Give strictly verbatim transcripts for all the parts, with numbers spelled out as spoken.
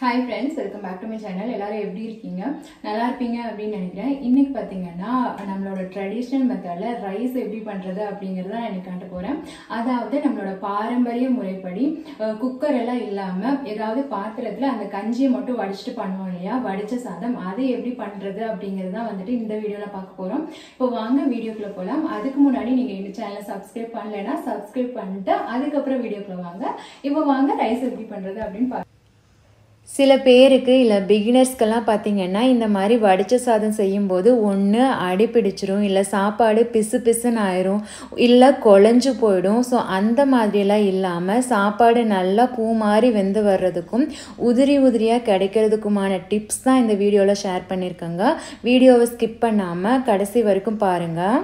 Hi friends, welcome back to my channel. எல்லாரும் எப்படி இருக்கீங்க? நல்லா இருப்பீங்க அப்படினு நினைக்கிறேன். இன்னைக்கு பாத்தீங்கன்னா நம்மளோட ட்ரெடிஷனல் மெத்தட்ல ரைஸ் எப்படி பண்றது அப்படிங்கறத நான் இன்னைக்கு காட்ட போறேன். அதாவது நம்மளோட பாரம்பரிய முறைப்படி குக்கர் எல்லாம் இல்லாம ஏதாவது பாத்திரத்துல அந்த கஞ்சியை மட்டும் வடிச்சிட்டு பண்ணுவோம் இல்லையா? வடிச்ச சாதம் அதை எப்படி பண்றது அப்படிங்கறத வந்துட்டு இந்த வீடியோல பார்க்க போறோம். இப்போ வாங்க வீடியோக்குள்ள போலாம். அதுக்கு முன்னாடி நீங்க இந்த சேனலை சப்ஸ்கிரைப் பண்ணலைன்னா சப்ஸ்கிரைப் பண்ணிட்டு அதுக்கப்புறம் வீடியோக்குள்ள வாங்க. இப்போ வாங்க ரைஸ் எப்படி பண்றது அப்படின்னு பார்க்கலாம். சில பேருக்கு இல்லை பிகினர்ஸ்க்கெல்லாம் பார்த்தீங்கன்னா இந்த மாதிரி வடித்த சாதம் செய்யும்போது ஒன்று அடி பிடிச்சிரும், இல்லை சாப்பாடு பிசு பிசுன்னு ஆயிரும், இல்லை குழஞ்சு போயிடும். ஸோ அந்த மாதிரியெல்லாம் இல்லாமல் சாப்பாடு நல்லா பூ மாதிரி வெந்து வர்றதுக்கும் உதிரி உதிரியாக கிடைக்கிறதுக்குமான டிப்ஸ் தான் இந்த வீடியோவில் ஷேர் பண்ணியிருக்கேங்க. வீடியோவை ஸ்கிப் பண்ணாமல் கடைசி வரைக்கும் பாருங்கள்.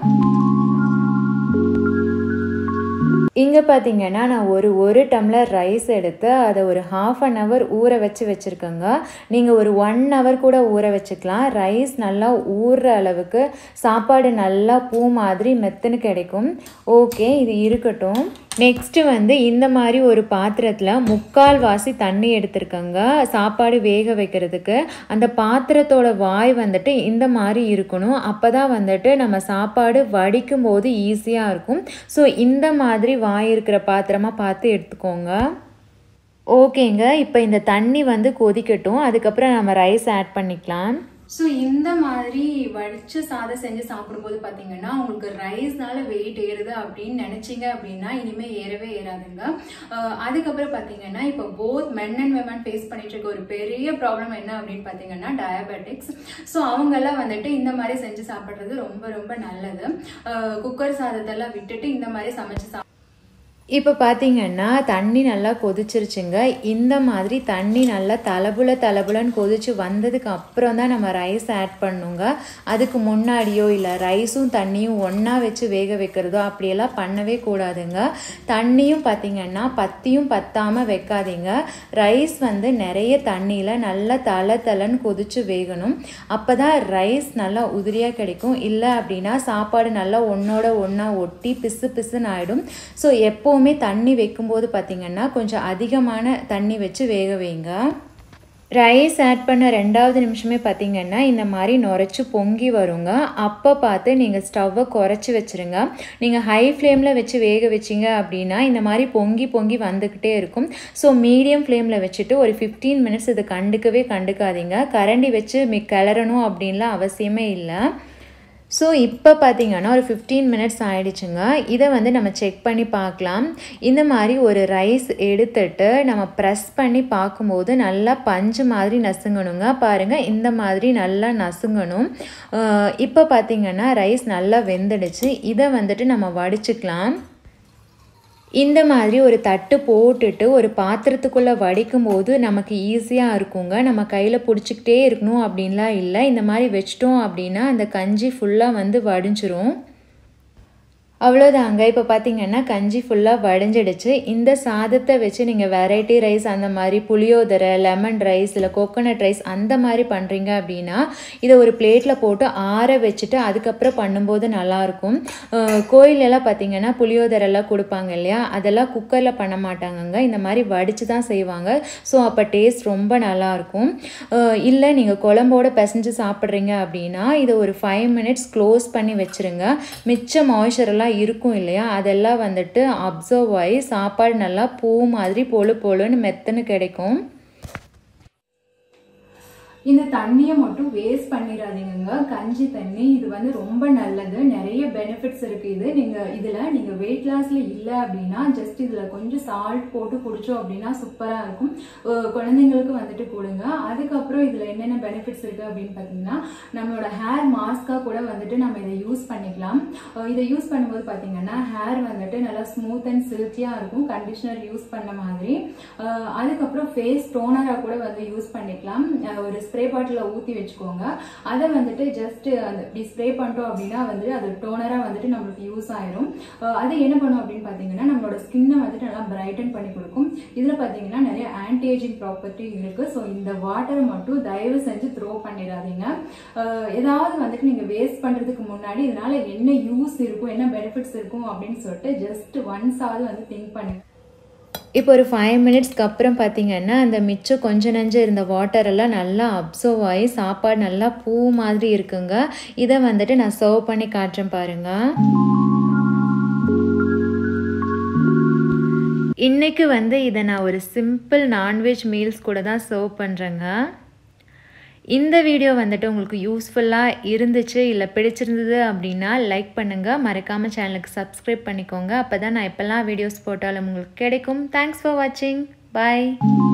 இங்கே பார்த்தீங்கன்னா நான் ஒரு ஒரு டம்ளர் ரைஸ் எடுத்து அதை ஒரு ஹாஃப் அன் ஹவர் ஊற வச்சு வச்சுருக்கேங்க. நீங்கள் ஒரு ஒன் ஹவர் கூட ஊற வச்சுக்கலாம். ரைஸ் நல்லா ஊறுற அளவுக்கு சாப்பாடு நல்லா பூ மாதிரி மெத்துன்னு கிடைக்கும். ஓகே, இது இருக்கட்டும். நெக்ஸ்ட்டு வந்து இந்த மாதிரி ஒரு பாத்திரத்தில் முக்கால் வாசி தண்ணி எடுத்துருக்கேங்க சாப்பாடு வேக வைக்கிறதுக்கு. அந்த பாத்திரத்தோட வாய் வந்துட்டு இந்த மாதிரி இருக்கணும். அப்போ தான் வந்துட்டு நம்ம சாப்பாடு வடிக்கும் போது ஈஸியாக இருக்கும். ஸோ இந்த மாதிரி வாய் இருக்கிற பாத்திரமாக பார்த்து எடுத்துக்கோங்க. ஓகேங்க, இப்போ இந்த தண்ணி வந்து கொதிக்கட்டும். அதுக்கப்புறம் நம்ம ரைஸ் ஆட் பண்ணிக்கலாம். ஸோ இந்த மாதிரி வடிச்ச சாதம் செஞ்சு சாப்பிடும்போது பார்த்தீங்கன்னா உங்களுக்கு ரைஸ்னால வெயிட் ஏறுது அப்படின்னு நினைச்சிங்க அப்படின்னா இனிமேல் ஏறவே ஏறாதுங்க. அதுக்கப்புறம் பார்த்தீங்கன்னா இப்போ both men and women face பண்ணிட்டு இருக்க ஒரு பெரிய ப்ராப்ளம் என்ன அப்படின்னு பார்த்தீங்கன்னா டயபெட்டிக்ஸ். ஸோ அவங்கெல்லாம் வந்துட்டு இந்த மாதிரி செஞ்சு சாப்பிட்றது ரொம்ப ரொம்ப நல்லது. குக்கர் சாதத்தெல்லாம் விட்டுட்டு இந்த மாதிரி சமைச்சு சாப்பிட. இப்போ பார்த்தீங்கன்னா தண்ணி நல்லா கொதிச்சிருச்சுங்க. இந்த மாதிரி தண்ணி நல்லா தலபுல தலபுலன்னு கொதிச்சு வந்ததுக்கு அப்புறம் தான் நம்ம ரைஸ் ஆட் பண்ணுங்க. அதுக்கு முன்னாடியோ இல்லை ரைஸும் தண்ணியும் ஒன்றா வச்சு வேக வைக்கிறதோ அப்படியெல்லாம் பண்ணவே கூடாதுங்க. தண்ணியும் பார்த்தீங்கன்னா பத்தியும் பத்தாமல் வைக்காதீங்க. ரைஸ் வந்து நிறைய தண்ணியில் நல்லா தலை தலைன்னு கொதிச்சு வேகணும். அப்போ தான் ரைஸ் நல்லா உதிரியாக கிடைக்கும். இல்லை அப்படின்னா சாப்பாடு நல்லா ஒன்றோட ஒன்றா ஒட்டி பிசு பிசுன்னு ஆகிடும். ஸோ எப்போ தண்ணி வைக்கும்போது பார்த்தீங்கன்னா கொஞ்சம் அதிகமான தண்ணி வச்சு வேக வைங்க. ரைஸ் ஆட் பண்ண ரெண்டாவது நிமிஷமே பார்த்தீங்கன்னா இந்த மாதிரி நுரைச்சி பொங்கி வருங்க. அப்போ பார்த்து நீங்கள் ஸ்டவ்வை குறைச்சி வச்சுருங்க. நீங்கள் ஹை ஃப்ளேமில் வச்சு வேக வச்சிங்க அப்படின்னா இந்த மாதிரி பொங்கி பொங்கி வந்துக்கிட்டே இருக்கும். ஸோ மீடியம் ஃப்ளேமில் வச்சுட்டு ஒரு ஃபிஃப்டீன் மினிட்ஸ் இது கண்டுக்கவே கண்டுக்காதீங்க. கரண்டி வச்சு மி கிளறணும் அப்படின்லாம் அவசியமே இல்லை. ஸோ இப்போ பார்த்தீங்கன்னா ஒரு ஃபிஃப்டீன் மினிட்ஸ் ஆகிடுச்சுங்க. இதை வந்து நம்ம செக் பண்ணி பார்க்கலாம். இந்த மாதிரி ஒரு ரைஸ் எடுத்துட்டு நம்ம ப்ரெஸ் பண்ணி பார்க்கும்போது நல்லா பஞ்சு மாதிரி நசுங்கணுங்க. பாருங்கள், இந்த மாதிரி நல்லா நசுங்கணும். இப்போ பார்த்தீங்கன்னா ரைஸ் நல்லா வெந்துடுச்சு. இதை வந்துட்டு நம்ம வடிச்சுக்கலாம். இந்த மாதிரி ஒரு தட்டு போட்டுட்டு ஒரு பாத்திரத்துக்குள்ளே வடிக்கும் போது நமக்கு ஈஸியாக இருக்குங்க. நம்ம கையில் பிடிச்சிக்கிட்டே இருக்கணும் அப்படின்லாம் இல்லை. இந்த மாதிரி வச்சிட்டோம் அப்படின்னா அந்த கஞ்சி ஃபுல்லாக வந்து வடிஞ்சிரும். அவ்வளோதாங்க. இப்போ பார்த்தீங்கன்னா கஞ்சி ஃபுல்லாக வடிஞ்சிடுச்சு. இந்த சாதத்தை வச்சு நீங்கள் வெரைட்டி ரைஸ் அந்த மாதிரி புளியோதரை, லெமன் ரைஸ், இல்லை கோகோனட் ரைஸ் அந்த மாதிரி பண்ணுறீங்க அப்படின்னா இதை ஒரு பிளேட்டில் போட்டு ஆற வச்சுட்டு அதுக்கப்புறம் பண்ணும்போது நல்லாயிருக்கும். கோயிலெல்லாம் பார்த்தீங்கன்னா புளியோதரெல்லாம் கொடுப்பாங்க இல்லையா? அதெல்லாம் குக்கரில் பண்ண மாட்டாங்கங்க. இந்த மாதிரி வடித்து தான் செய்வாங்க. ஸோ அப்போ டேஸ்ட் ரொம்ப நல்லாயிருக்கும். இல்லை நீங்கள் குழம்போடு பிசைஞ்சு சாப்பிட்றீங்க அப்படின்னா இதை ஒரு ஃபைவ் மினிட்ஸ் க்ளோஸ் பண்ணி வச்சுருங்க. மிச்ச மாய்ச்சரெல்லாம் இருக்கும் இல்லையா? அதெல்லாம் வந்துட்டு அப்சர்வ் ஆகி சாப்பாடு நல்லா பூ மாதிரி பொழு பொழுன்னு மெத்துன்னு கிடைக்கும். இந்த தண்ணியை மட்டும் வேஸ்ட் பண்ணிடாதீங்க. கஞ்சி தண்ணி இது வந்து ரொம்ப நல்லது. நிறைய பெனிஃபிட்ஸ் இருக்கு. இது நீங்க இதுல நீங்க வெயிட் லாஸ்ல இல்லை அப்படின்னா ஜஸ்ட் இதுல கொஞ்சம் சால்ட் போட்டு குடிச்சோம் அப்படின்னா சூப்பரா இருக்கும். குழந்தைங்களுக்கு வந்துட்டு கொடுங்க. அதுக்கப்புறம் இதுல என்னென்ன பெனிஃபிட்ஸ் இருக்கு அப்படின்னு பாத்தீங்கன்னா நம்மளோட ஹேர் மாஸ்கா கூட வந்துட்டு நம்ம இதை யூஸ் பண்ணிக்கலாம். இதை யூஸ் பண்ணும்போது பாத்தீங்கன்னா ஹேர் வந்துட்டு நல்லா ஸ்மூத் அண்ட் சில்கியா இருக்கும், கண்டிஷனர் யூஸ் பண்ண மாதிரி. அதுக்கப்புறம் ஃபேஸ் டோனரா கூட வந்து யூஸ் பண்ணிக்கலாம். ஒரு ஸ்ப்ரே பாட்டில ஊற்றி வச்சுக்கோங்க. அதை வந்துட்டு ஜஸ்ட் அந்த இப்படி ஸ்ப்ரே பண்ணிட்டோம் அப்படின்னா வந்து அது டோனராக வந்துட்டு நம்மளுக்கு யூஸ் ஆயிரும். அது என்ன பண்ணும் அப்படின்னு பார்த்தீங்கன்னா நம்மளோட ஸ்கின்னை வந்துட்டு நல்லா பிரைட்டன் பண்ணி கொடுக்கும். இதில் பார்த்தீங்கன்னா நிறைய ஆன்டி ஏஜிங் ப்ராப்பர்ட்டி இருக்கு. ஸோ இந்த வாட்டரை மட்டும் தயவு செஞ்சு த்ரோ பண்ணிடாதீங்க. ஏதாவது வந்துட்டு நீங்கள் வேஸ்ட் பண்ணுறதுக்கு முன்னாடி இதனால என்ன யூஸ் இருக்கும், என்ன பெனிஃபிட்ஸ் இருக்கும் அப்படின்னு சொல்லிட்டு ஜஸ்ட் ஒன்ஸாவது வந்து திங்க் பண்ணுங்க. இப்போ ஒரு ஃபைவ் மினிட்ஸ்க்கு அப்புறம் பார்த்திங்கன்னா அந்த மிச்சம் கொஞ்சம் நஞ்சம் இருந்த வாட்டரெல்லாம் நல்லா அப்சர்வ் ஆகி சாப்பாடு நல்லா பூ மாதிரி இருக்குங்க. இதை வந்துட்டு நான் சர்வ் பண்ணி காட்டுறேன் பாருங்கள். இன்றைக்கி வந்து இதை நான் ஒரு சிம்பிள் நான்வெஜ் மீல்ஸ் கூட தான் சர்வ் பண்ணுறேங்க. இந்த வீடியோ வந்துட்டு உங்களுக்கு யூஸ்ஃபுல்லாக இருந்துச்சு இல்லை பிடிச்சிருந்தது அப்படின்னா லைக் பண்ணுங்கள். மறக்காமல் சேனலுக்கு சப்ஸ்கிரைப் பண்ணிக்கோங்க. அப்போ தான் நான் எப்போல்லாம் வீடியோஸ் போட்டாலும் உங்களுக்கு கிடைக்கும். தேங்க்ஸ் ஃபார் வாட்சிங். பாய்.